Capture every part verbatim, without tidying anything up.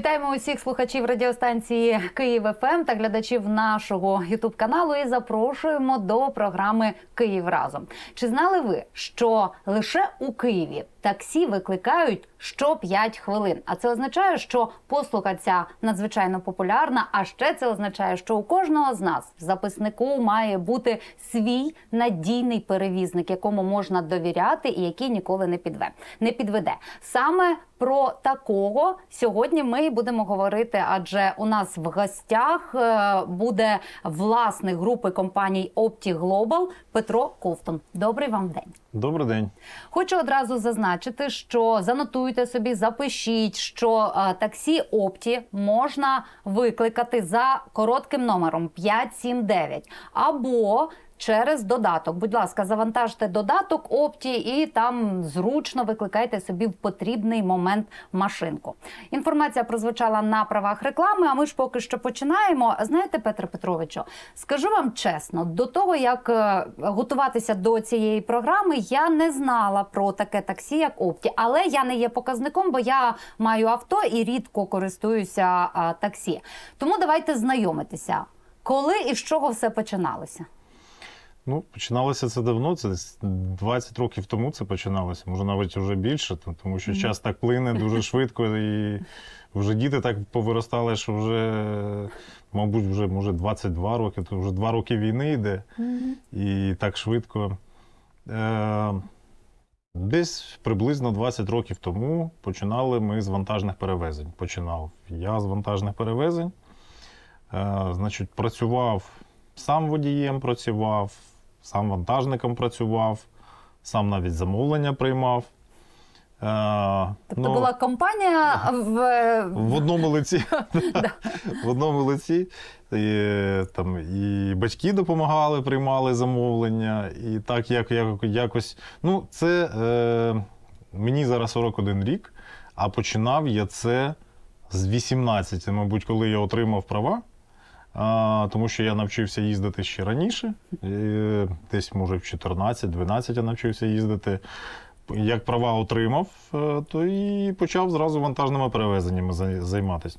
Вітаємо усіх слухачів радіостанції Київ еф ем та глядачів нашого ютуб-каналу і запрошуємо до програми «Київ разом». Чи знали ви, що лише у Києві таксі викликають що п'ять хвилин? А це означає, що послуга ця надзвичайно популярна, а ще це означає, що у кожного з нас в записнику має бути свій надійний перевізник, якому можна довіряти і який ніколи не підве, не підведе. Саме про такого сьогодні ми будемо говорити, адже у нас в гостях буде власник групи компаній Opti Global Петро Ковтун. Добрий вам день. Добрий день. Хочу одразу зазначити, що занотуйте собі, запишіть, що а, таксі Opti можна викликати за коротким номером п'ять сім дев'ять або через додаток. Будь ласка, завантажте додаток Opti і там зручно викликайте собі в потрібний момент машинку. Інформація прозвучала на правах реклами, а ми ж поки що починаємо. Знаєте, Петре Петровичу, скажу вам чесно, до того, як готуватися до цієї програми, я не знала про таке таксі, як Opti. Але я не є показником, бо я маю авто і рідко користуюся а, таксі. Тому давайте знайомитися. Коли і з чого все починалося? Ну, починалося це давно, це двадцять років тому це починалося, може навіть вже більше, тому що час так плине дуже швидко і вже діти так повиростали, що вже, мабуть, вже може двадцять два роки, то вже два роки війни йде і так швидко. Е, десь приблизно двадцять років тому починали ми з вантажних перевезень. Починав я з вантажних перевезень, е, значить, працював, сам водієм працював, сам вантажником працював, сам навіть замовлення приймав. Е, тобто ну, була компанія в... В одному лиці. В одному лиці. І, там, і батьки допомагали, приймали замовлення. І так як, як, якось... Ну, це... Е, мені зараз сорок один рік, а починав я це з вісімнадцяти, мабуть, коли я отримав права. А, тому що я навчився їздити ще раніше, і десь, може, в чотирнадцять-дванадцять я навчився їздити. Як права отримав, то і почав зразу вантажними перевезеннями займатися.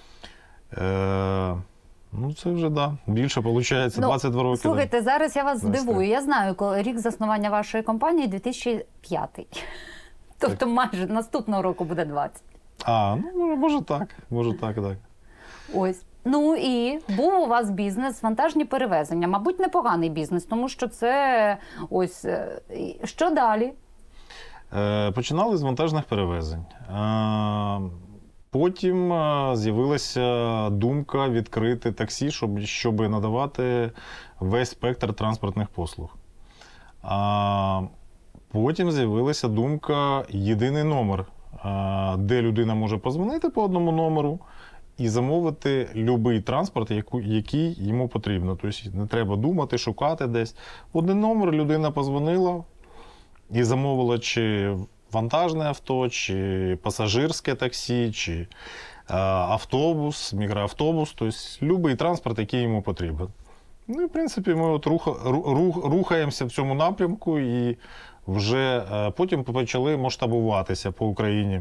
Е, ну, це вже, да, більше, виходить, двадцять два роки. Слухайте, зараз я вас Знаєте. здивую. Я знаю, коли рік заснування вашої компанії дві тисячі п'ятий. Тобто так. Майже наступного року буде двадцять. А, ну, може так, може так, так. Ось. Ну і був у вас бізнес, вантажні перевезення. Мабуть, непоганий бізнес, тому що це ось... Що далі? Е, починали з вантажних перевезень. Е, потім з'явилася думка відкрити таксі, щоб, щоб надавати весь спектр транспортних послуг. Е, потім з'явилася думка єдиний номер, е, де людина може позвонити по одному номеру і замовити будь-який транспорт, який йому потрібно. Тобто не треба думати, шукати десь. Один номер, людина позвонила і замовила чи вантажне авто, чи пасажирське таксі, чи е, автобус, мікроавтобус, тобто будь-який транспорт, який йому потрібен. Ну і, в принципі, ми от рух, рух, рухаємося в цьому напрямку і вже е, потім почали масштабуватися по Україні.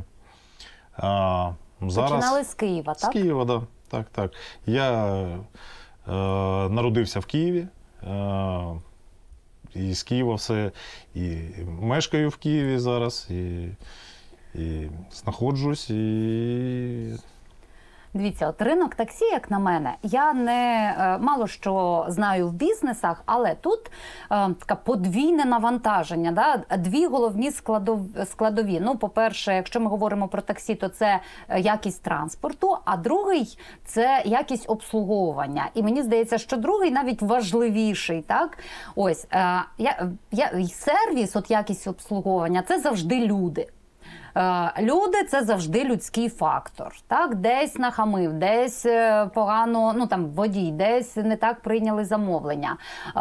Е, Зараз... Починали з Києва, так? З Києва, да. так. Так, Я е, народився в Києві, е, і з Києва все, і мешкаю в Києві зараз, і, і знаходжусь, і... Дивіться, от ринок таксі, як на мене, я не мало що знаю в бізнесах, але тут е, така подвійне навантаження, да? Дві головні складов, складові. Ну, по-перше, якщо ми говоримо про таксі, то це якість транспорту, а другий – це якість обслуговування. І мені здається, що другий навіть важливіший, так? Ось, е, я, я, сервіс, от якість обслуговування – це завжди люди. Люди – це завжди людський фактор. Так? Десь нахамив, десь погано, ну там водій, десь не так прийняли замовлення.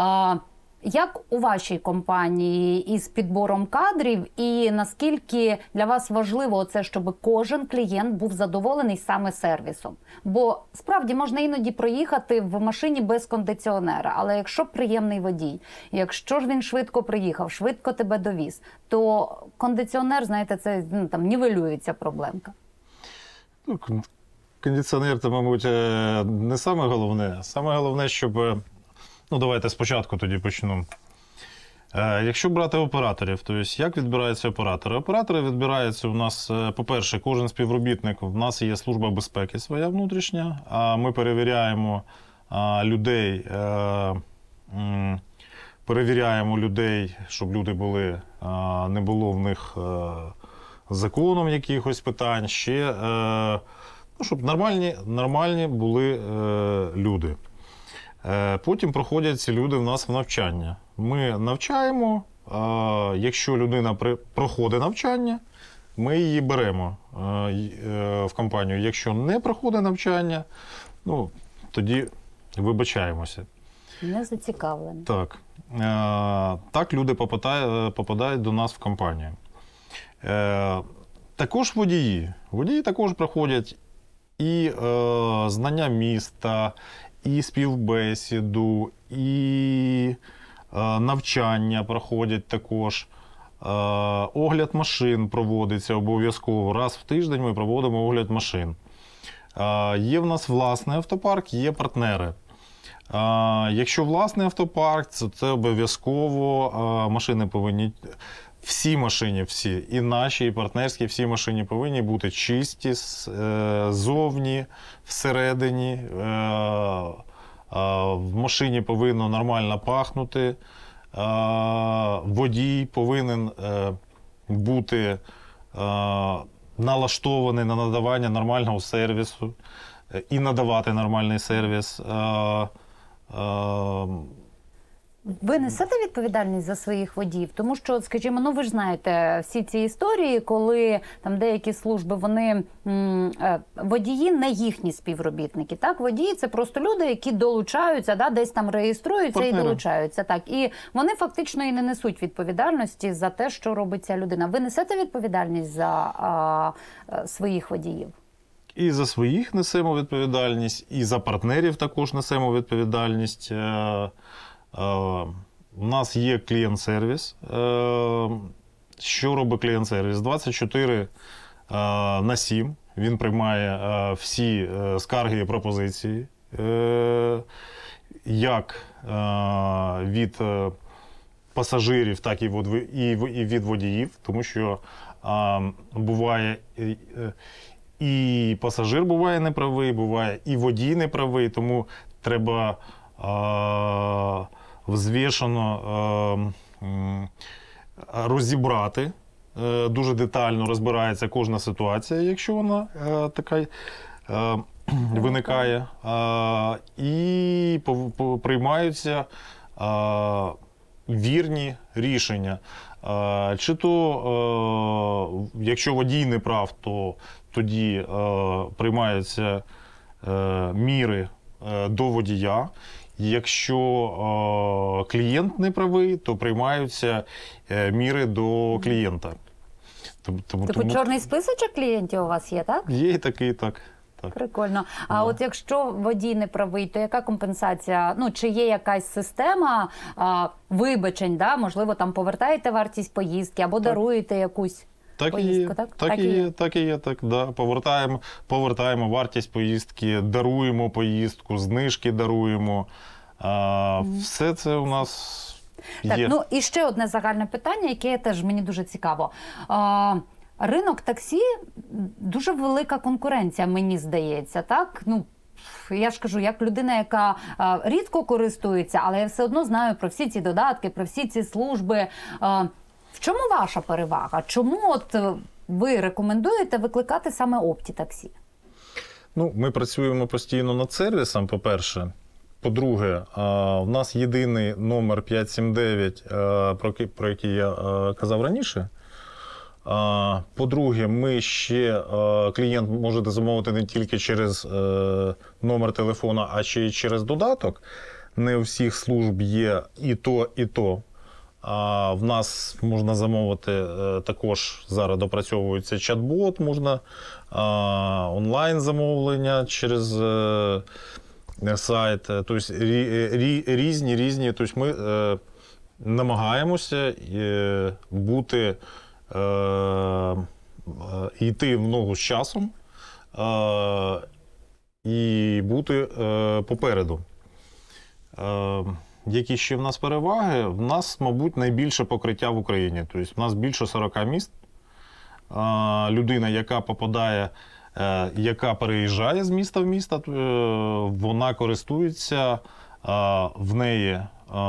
Як у вашій компанії із підбором кадрів і наскільки для вас важливо це, щоб кожен клієнт був задоволений саме сервісом? Бо справді можна іноді проїхати в машині без кондиціонера, але якщо приємний водій, якщо ж він швидко приїхав, швидко тебе довіз, то кондиціонер, знаєте, це ну, там нівелюється проблемка. кондиціонер, це, мабуть, не саме головне. Саме головне, щоб... Ну, давайте спочатку тоді почну. Якщо брати операторів, то як відбираються оператори? Оператори відбираються у нас, по-перше, кожен співробітник, у нас є служба безпеки своя внутрішня, а ми перевіряємо людей, перевіряємо людей, щоб люди були, не було в них законом якихось питань, ще, ну, щоб нормальні, нормальні були люди. Потім проходять ці люди в нас в навчання. Ми навчаємо, якщо людина проходить навчання, ми її беремо в компанію. Якщо не проходить навчання, ну, тоді вибачаємося. Не зацікавлені. Так. Так люди попадають, попадають до нас в компанію. Також водії. Водії також проходять і знання міста, і співбесіду, і е, навчання проходять також. Е, огляд машин проводиться обов'язково. Раз в тиждень ми проводимо огляд машин. Е, є в нас власний автопарк, є партнери. Е, якщо власний автопарк, це, це обов'язково е, машини повинні... Всі машини, всі, і наші, і партнерські, всі машини повинні бути чисті, ззовні, всередині. В машині повинно нормально пахнути. Водій повинен бути налаштований на надавання нормального сервісу і надавати нормальний сервіс. Ви несете відповідальність за своїх водіїв? Тому що, скажімо, ну ви ж знаєте всі ці історії, коли там деякі служби, вони м, водії не їхні співробітники, так? Водії – це просто люди, які долучаються, да, десь там реєструються Партнери. і долучаються, так. І вони фактично і не несуть відповідальності за те, що робить ця людина. Ви несете відповідальність за а, своїх водіїв? І за своїх несемо відповідальність, і за партнерів також несемо відповідальність. У нас є клієнт-сервіс. Що робить клієнт-сервіс? двадцять чотири на сім. Він приймає всі скарги і пропозиції, як від пасажирів, так і від водіїв. Тому що буває і пасажир буває неправий, буває і водій неправий, тому треба взвішено розібрати, дуже детально розбирається кожна ситуація, якщо вона така виникає, і приймаються вірні рішення. Чи то, якщо водій не прав, то тоді приймаються міри до водія. Якщо е, клієнт не правий, то приймаються е, міри до клієнта. Тому, тому, типу тому... чорний списочок клієнтів у вас є, так? Є і такий, так. так. Прикольно. А да. От якщо водій не правий, то яка компенсація? Ну, чи є якась система а, вибачень, да? Можливо, там повертаєте вартість поїздки або так. даруєте якусь? Так поїздку, і є, так? Так, так і є, так і є, так, да. Повертаємо, повертаємо вартість поїздки, даруємо поїздку, знижки даруємо. А, mm. Все це у нас так, є. Ну і ще одне загальне питання, яке теж мені дуже цікаво. А, ринок таксі – дуже велика конкуренція, мені здається, так? Ну, я ж кажу, як людина, яка а, рідко користується, але я все одно знаю про всі ці додатки, про всі ці служби. А, В чому ваша перевага? Чому от ви рекомендуєте викликати саме Опті-таксі? Ну, ми працюємо постійно над сервісом, по-перше. По-друге, в нас єдиний номер п'ять сім дев'ять, про який я казав раніше. По-друге, ми ще, клієнт може замовити не тільки через номер телефона, а ще й через додаток. Не у всіх служб є і то, і то. А в нас можна замовити також, зараз допрацьовується чат-бот, можна онлайн замовлення через сайт. Тобто різні, різні. Тобто ми намагаємося бути, йти в ногу з часом бути е, попереду. Е, які ще в нас переваги? В нас, мабуть, найбільше покриття в Україні. Тобто в нас більше сорока міст. Е, людина, яка попадає, е, яка переїжджає з міста в місто, е, вона користується, е, в неї е,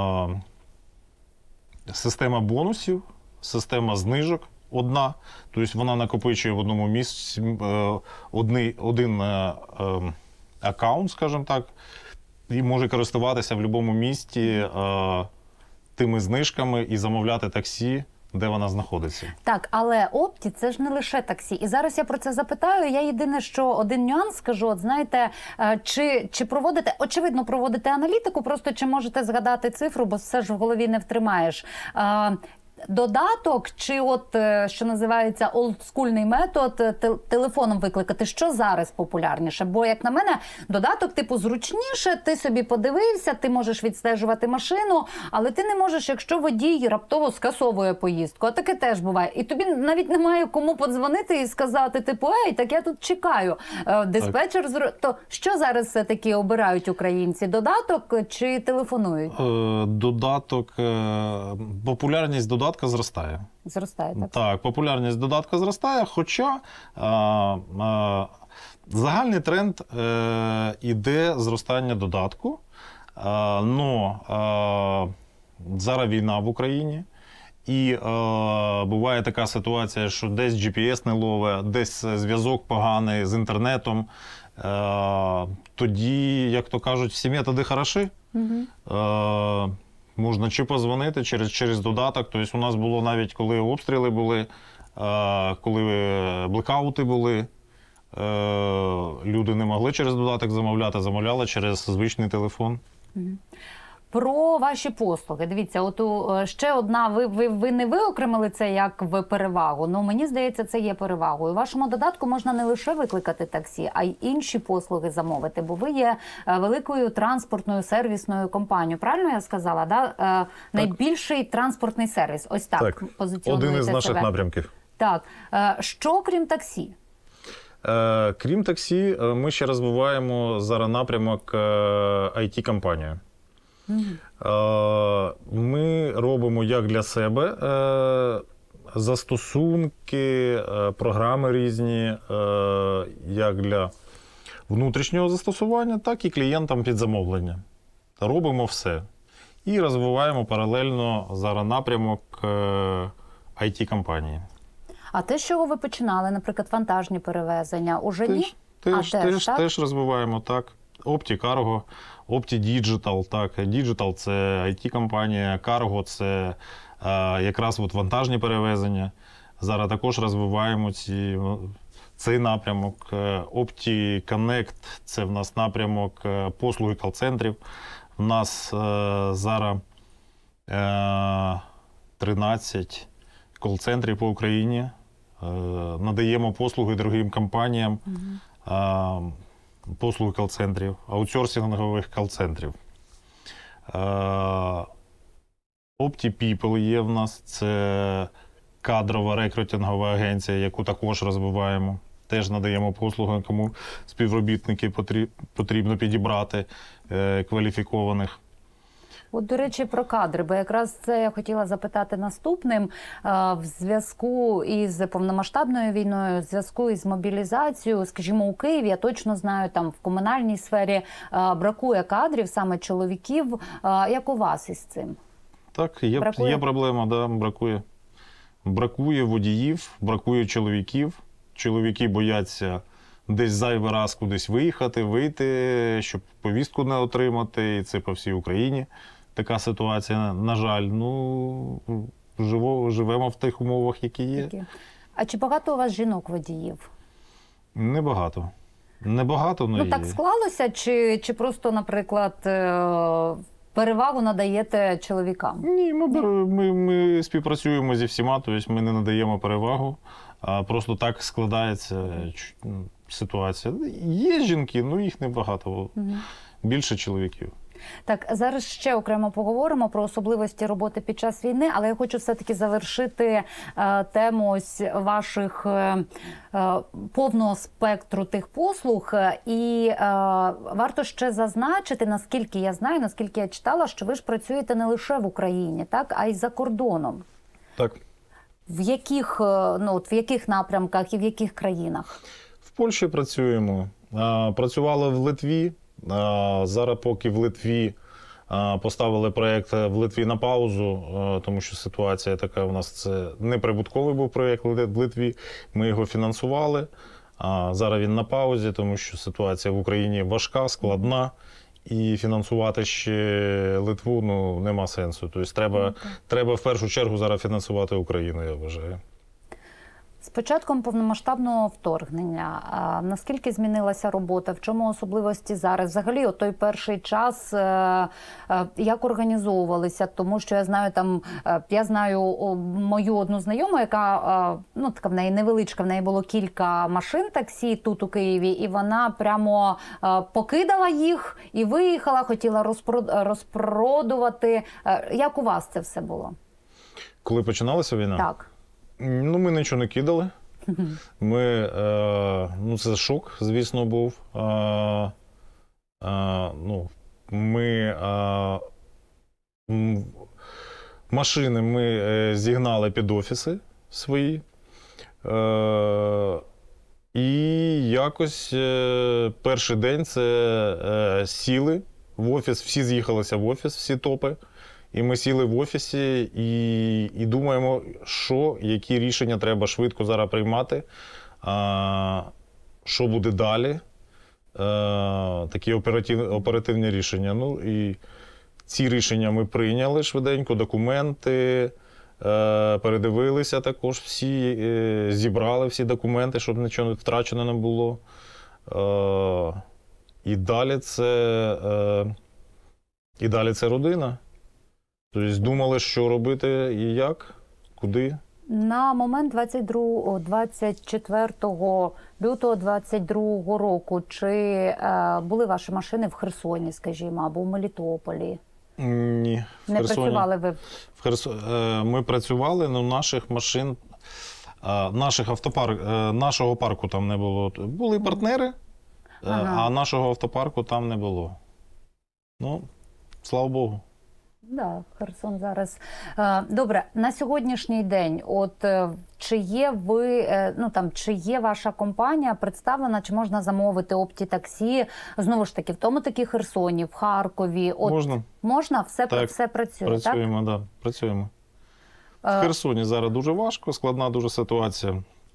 система бонусів, система знижок одна. Тобто вона накопичує в одному місці е, одни, один е, е, аккаунт, скажімо так, і може користуватися в будь-якому місті е, тими знижками і замовляти таксі, де вона знаходиться. Так, але Опті – це ж не лише таксі. І зараз я про це запитаю. Я єдине, що один нюанс скажу. От знаєте, чи, чи проводите, очевидно, проводите аналітику, просто чи можете згадати цифру, бо все ж в голові не втримаєш. Додаток чи от, що називається, олдскульний метод, телефоном викликати, що зараз популярніше? Бо, як на мене, додаток типу зручніше, ти собі подивився, ти можеш відстежувати машину, але ти не можеш, якщо водій раптово скасовує поїздку. А таке теж буває. І тобі навіть немає кому подзвонити і сказати, типу, ей, так я тут чекаю. Диспетчер, зро... то що зараз все-таки обирають українці? Додаток чи телефонують? Додаток, популярність додатку Додатка зростає. Зростає, так? Так, популярність додатка зростає, хоча а, а, загальний тренд е, іде зростання додатку. А, но а, зараз війна в Україні, і а, буває така ситуація, що десь джі пі ес не ловить, десь зв'язок поганий з інтернетом. А, тоді, як то кажуть, всі методи хороші. Угу. А, можна чи позвонити через, через додаток. Тобто у нас було навіть, коли обстріли були, коли блекаути були, люди не могли через додаток замовляти, замовляли через звичний телефон. Про ваші послуги. Дивіться, от ще одна, ви, ви, ви не виокремили це як в перевагу, але мені здається, це є перевагою. У вашому додатку можна не лише викликати таксі, а й інші послуги замовити, бо ви є великою транспортною сервісною компанією. Правильно я сказала? Да? Найбільший транспортний сервіс. Ось так, так. позиціонуєте Один із наших себе. напрямків. Так. Що крім таксі? Крім таксі, ми ще розвиваємо зараз напрямок ай ті-компанію. Mm-hmm. Ми робимо як для себе застосунки, програми різні, як для внутрішнього застосування, так і клієнтам під замовлення. Робимо все. І розвиваємо паралельно зараз напрямок ай ті-компанії. А те, з чого ви починали, наприклад, вантажні перевезення, уже ні? Теж, а, теж, теж, теж розвиваємо, так. Opti Cargo, Opti Digital, так. Digital – це ай ті-компанія, Cargo – це а, якраз от вантажні перевезення. Зараз також розвиваємо ці, цей напрямок. Opti Connect – це в нас напрямок послуги кол-центрів. У нас а, зараз а, тринадцять кол-центрів по Україні. А, надаємо послуги другим компаніям. Угу. А, послуги кол-центрів, аутсорсингових кол-центрів. Opti People є в нас, це кадрова рекрутингова агенція, яку також розвиваємо. Теж надаємо послуги, кому співробітники потрібно підібрати кваліфікованих. От, до речі, про кадри, бо якраз це я хотіла запитати наступним. В зв'язку із повномасштабною війною, в зв'язку із мобілізацією, скажімо, у Києві, я точно знаю, там в комунальній сфері бракує кадрів, саме чоловіків. Як у вас із цим? Так, є, є проблема, да, бракує. Бракує водіїв, бракує чоловіків. Чоловіки бояться десь зайвий раз кудись виїхати, вийти, щоб повістку не отримати. І це по всій Україні. Така ситуація, на жаль, ну, живо, живемо в тих умовах, які є. А чи багато у вас жінок-водіїв? Небагато. Небагато, але ну, є. Так склалося? Чи, чи просто, наприклад, перевагу надаєте чоловікам? Ні, ми, ми, ми співпрацюємо зі всіма, тобто ми не надаємо перевагу. А просто так складається ситуація. Є жінки, ну їх небагато. Угу. Більше чоловіків. Так, зараз ще окремо поговоримо про особливості роботи під час війни, але я хочу все-таки завершити е, тему ось ваших е, е, повного спектру тих послуг. І е, варто ще зазначити, наскільки я знаю, наскільки я читала, що ви ж працюєте не лише в Україні, так, а й за кордоном. Так. В яких, е, ну, от в яких напрямках і в яких країнах? В Польщі працюємо. А, працювали в Литві. А, зараз поки в Литві а, поставили проєкт в Литві на паузу, а, тому що ситуація така у нас, це неприбутковий був проєкт в Литві. Ми його фінансували. А зараз він на паузі, тому що ситуація в Україні важка, складна. І фінансувати ще Литву, ну, нема сенсу. Тобто треба, okay. треба в першу чергу зараз фінансувати Україну, я вважаю. З початком повномасштабного вторгнення, а, наскільки змінилася робота, в чому особливості зараз? Взагалі, от той перший час, а, а, як організовувалися? Тому що я знаю, там, а, я знаю о, мою одну знайому, яка, а, ну, така в неї невеличка, в неї було кілька машин таксі тут у Києві, і вона прямо а, покидала їх і виїхала, хотіла розпрод... розпродувати. А, як у вас це все було? Коли починалася війна? Так. Ну, ми нічого не кидали. Ми, е, ну, це шок, звісно, був. Е, е, ну, ми е, машини ми е, зігнали під офіси свої. Е, і якось е, перший день це е, сіли в офіс, всі з'їхалися в офіс, всі топи. І ми сіли в офісі і, і думаємо, що, які рішення треба швидко зараз приймати, а, що буде далі, а, такі оператив, оперативні рішення. Ну, і ці рішення ми прийняли швиденько, документи, а, передивилися також всі, е, зібрали всі документи, щоб нічого втрачено не було. А, і далі це, а, і далі це родина. Тобто думали, що робити і як, куди. На момент двадцять другого, двадцять четвертого лютого двадцять другого року, чи е, були ваші машини в Херсоні, скажімо, або в Мелітополі? Ні. В Не Херсоні. працювали ви? В Херсоні. Е, ми працювали, але наших машин, е, наших автопарк, е, нашого парку там не було. Були партнери, е, ага. а нашого автопарку там не було. Ну, слава Богу. Да, Херсон зараз. Добре, на сьогоднішній день, от чи є ви, ну там, чи є ваша компанія представлена, чи можна замовити опті-таксі, знову ж таки, в тому таки Херсоні, в Харкові? От, можна. Можна? Все, так, все працює, працюємо, так? Да, працюємо. В Херсоні зараз дуже важко, складна дуже ситуація.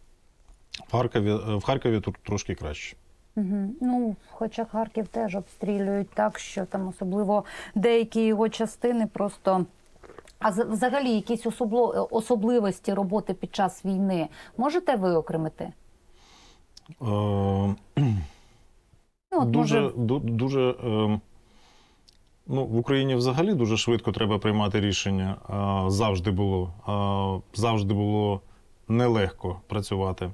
В Харкові, в Харкові тут трошки краще. Угу. Ну, хоча Харків теж обстрілюють так, що там особливо деякі його частини просто... А взагалі якісь особливості роботи під час війни можете виокремити? Е... Ну, от дуже, може... дуже, е... ну, в Україні взагалі дуже швидко треба приймати рішення. Е... Завжди було. Е... Завжди було нелегко працювати.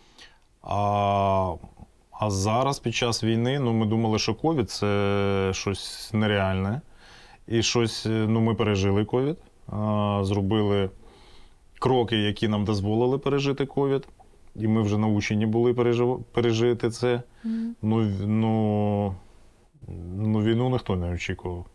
А... А зараз, під час війни, ну, ми думали, що ковід – це щось нереальне. І щось, ну, ми пережили ковід, зробили кроки, які нам дозволили пережити ковід. І ми вже научені були пережив... пережити це. Mm. Ну, ну, ну, війну ніхто не очікував.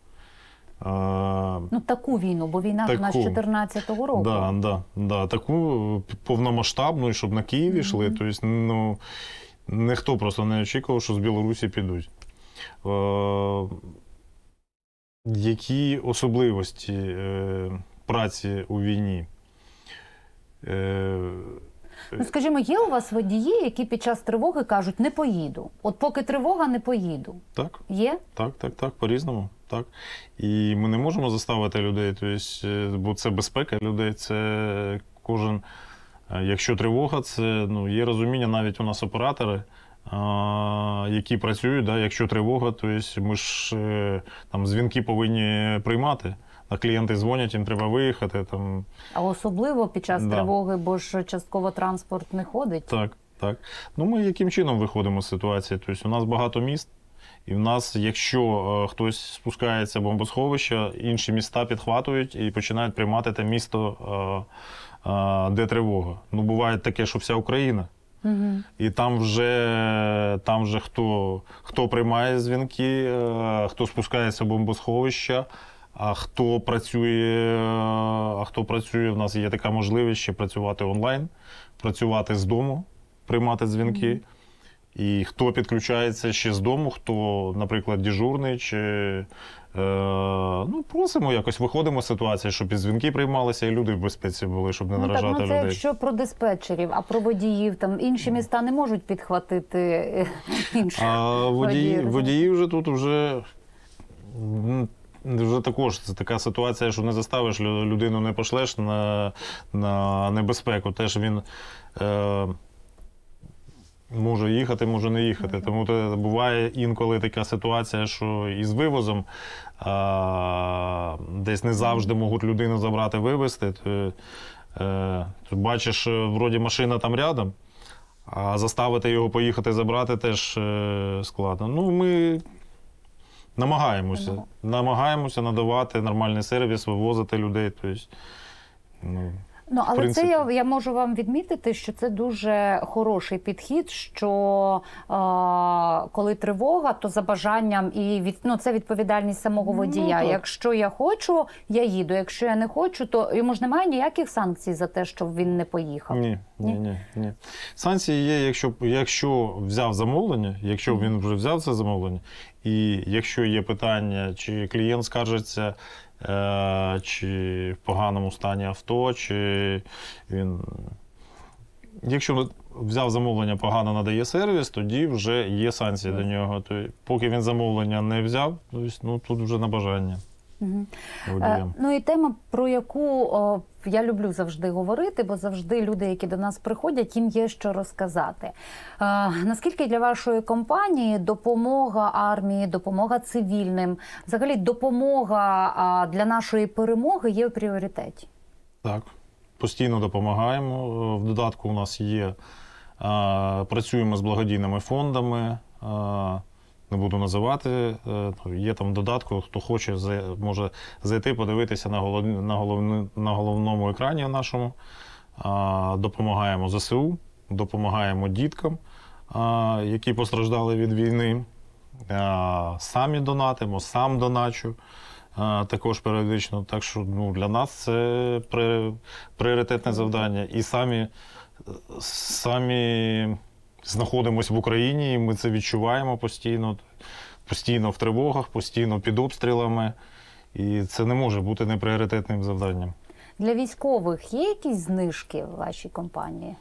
А, ну, таку війну, бо війна таку, у нас з чотирнадцятого року. Да, да, да, таку повномасштабну, щоб на Київ йшли. Mm. Тобто, ну, ніхто просто не очікував, що з Білорусі підуть. Е, які особливості е, праці у війні? Е, ну, скажімо, є у вас водії, які під час тривоги кажуть, не поїду. От поки тривога, не поїду. Так. Є? Так, так, так, по-різному. Так. І ми не можемо заставити людей, тобто, бо це безпека людей, це кожен... Якщо тривога, це, ну, є розуміння, навіть у нас оператори, а, які працюють, да, якщо тривога, то есть ми ж там дзвінки повинні приймати, а клієнти дзвонять, їм треба виїхати. Там. А особливо під час да. тривоги, бо ж частково транспорт не ходить. Так, так. Ну, ми яким чином виходимо з ситуації? Тобто у нас багато міст, І в нас, якщо е, хтось спускається в бомбосховище, інші міста підхватують і починають приймати те місто, е, е, де тривога. Ну, буває таке, що вся Україна. Угу. І там вже, там вже хто, хто приймає дзвінки, е, хто спускається в бомбосховище, а хто працює, а хто працює, в нас є така можливість ще працювати онлайн, працювати з дому, приймати дзвінки. Mm-hmm. І хто підключається ще з дому, хто, наприклад, дежурний, чи е, ну, просимо якось, виходимо з ситуації, щоб і дзвінки приймалися, і люди в безпеці були, щоб не ну, наражати так, ну, це людей. Якщо про диспетчерів, а про водіїв, там інші міста не можуть підхватити інших а водії, водіїв. Водії вже тут вже... Вже також це така ситуація, що не заставиш людину, не пошлеш на, на небезпеку. Теж він е, може їхати, може не їхати. Mm-hmm. Тому то буває інколи така ситуація, що із вивозом е, десь не завжди можуть людину забрати, вивезти. То, е, то бачиш, вроді машина там рядом, а заставити його поїхати забрати теж е, складно. Ну, ми Намагаємося. Ну. Намагаємося надавати нормальний сервіс, вивозити людей. Тобто, ну, ну, але принципі... це я, я можу вам відмітити, що це дуже хороший підхід, що е, коли тривога, то за бажанням і від, ну, це відповідальність самого водія. Ну, якщо я хочу, я їду. Якщо я не хочу, то йому ж немає ніяких санкцій за те, щоб він не поїхав. Ні, ні, ні. ні, ні. Санкції є, якщо, якщо взяв замовлення, якщо mm-hmm. він вже взяв це замовлення, і якщо є питання, чи клієнт скаржиться, е, чи в поганому стані авто, чи він... Якщо взяв замовлення, погано надає сервіс, тоді вже є санкції до нього. Тобто, поки він замовлення не взяв, тобто, ну, тут вже на бажання. Угу. Е, ну і тема, про яку о, я люблю завжди говорити, бо завжди люди, які до нас приходять, їм є що розказати. Е, наскільки для вашої компанії допомога армії, допомога цивільним, взагалі допомога а, для нашої перемоги є в пріоритеті? Так, постійно допомагаємо. В додатку у нас є, а, працюємо з благодійними фондами, а, не буду називати, є там в додатку, хто хоче, може зайти, подивитися на, голов... на, голов... на головному екрані нашому. Допомагаємо зе се у, допомагаємо діткам, які постраждали від війни. Самі донатимо, сам доначу також періодично. Так що ну, для нас це пріоритетне завдання. І самі, самі знаходимося в Україні, і ми це відчуваємо постійно, постійно в тривогах, постійно під обстрілами, і це не може бути непріоритетним завданням. Для військових є якісь знижки в вашій компанії?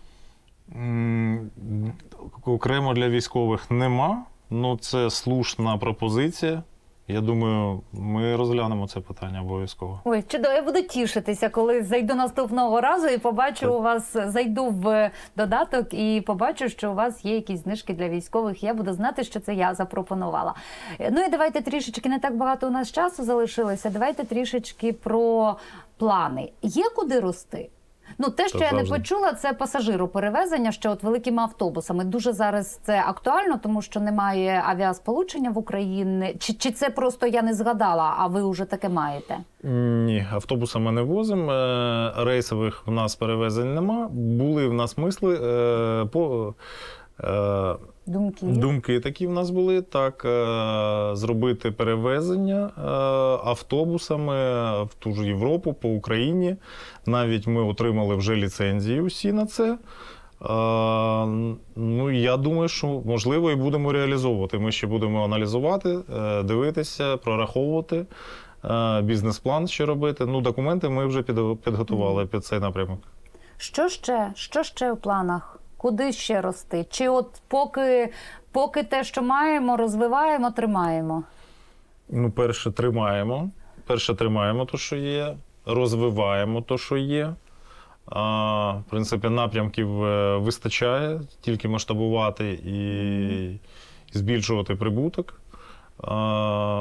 Окремо для військових нема, але це слушна пропозиція. Я думаю, ми розглянемо це питання обов'язково. Ой, чудово, я буду тішитися, коли зайду наступного разу і побачу так. у вас, зайду в додаток і побачу, що у вас є якісь знижки для військових. Я буду знати, що це я запропонувала. Ну і давайте трішечки, не так багато у нас часу залишилося, давайте трішечки про плани. Є куди рости? Ну, те, що це я завжди. не почула, це пасажироперевезення ще от великими автобусами. Дуже зараз це актуально, тому що немає авіасполучення в Україні. Чи, чи це просто я не згадала, а ви вже таке маєте? Ні, автобусами не возимо. Рейсових в нас перевезень нема. Були в нас мисли по... Думки. Думки такі в нас були, так, зробити перевезення автобусами в ту ж Європу, по Україні. Навіть ми отримали вже ліцензії усі на це. Ну, я думаю, що можливо і будемо реалізовувати. Ми ще будемо аналізувати, дивитися, прораховувати, бізнес-план ще робити. Ну, документи ми вже підготували під цей напрямок. Що ще? Що ще в планах? Куди ще рости? Чи от поки, поки те, що маємо, розвиваємо, тримаємо? Ну, перше, тримаємо. Перше, тримаємо те, що є. Розвиваємо те, що є. А, в принципі, напрямків вистачає. Тільки масштабувати і збільшувати прибуток. А,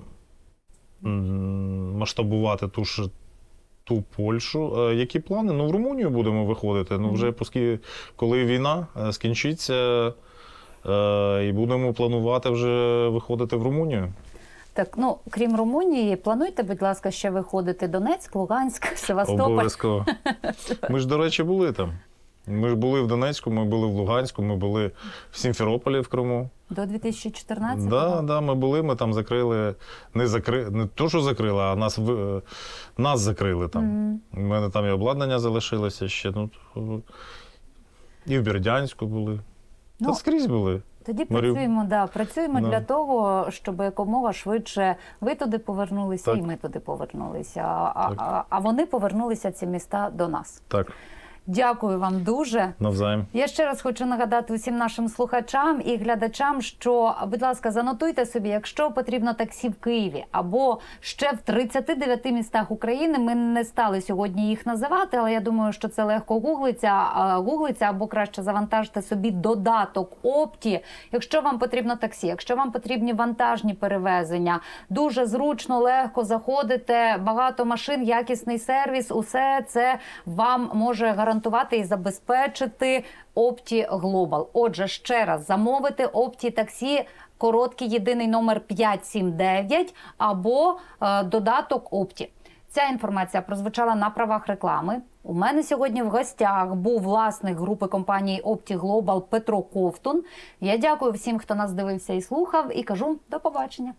масштабувати ту ж ту Польщу. Які плани? Ну, в Румунію будемо виходити. Ну, вже, коли війна скінчиться, Е, і будемо планувати вже виходити в Румунію. Так, ну, крім Румунії, плануйте, будь ласка, ще виходити Донецьк, Луганськ, Севастополь. Обов'язково. Ми ж, до речі, були там. Ми ж були в Донецьку, ми були в Луганську, ми були в Сімферополі в Криму. До дві тисячі чотирнадцятого? Так, да, да, ми були, ми там закрили, не закрили, не то, що закрили, а нас, ви- нас закрили там. У Мгм. мене там і обладнання залишилося ще. Ну, і в Бердянську були. Ну, Та скрізь були. Тоді Маріуп- працюємо, да, працюємо Да. для того, щоб якомога швидше ви туди повернулися Так. і ми туди повернулися. А, Так. а, а вони повернулися, ці міста, до нас. Так, Дякую вам дуже. навзаєм. Я ще раз хочу нагадати усім нашим слухачам і глядачам, що, будь ласка, занотуйте собі, якщо потрібно таксі в Києві або ще в тридцяти дев'яти містах України. Ми не стали сьогодні їх називати, але я думаю, що це легко гуглиться, а, гуглиться або краще завантажте собі додаток Опті. Якщо вам потрібно таксі, якщо вам потрібні вантажні перевезення, дуже зручно, легко заходите, багато машин, якісний сервіс, усе це вам може гарантувати і забезпечити Опті Глобал. Отже, ще раз, замовити Опті таксі, короткий єдиний номер п'ять сім дев'ять або е, додаток Опті. Ця інформація прозвучала на правах реклами. У мене сьогодні в гостях був власник групи компанії Опті Глобал Петро Ковтун. Я дякую всім, хто нас дивився і слухав, і кажу до побачення.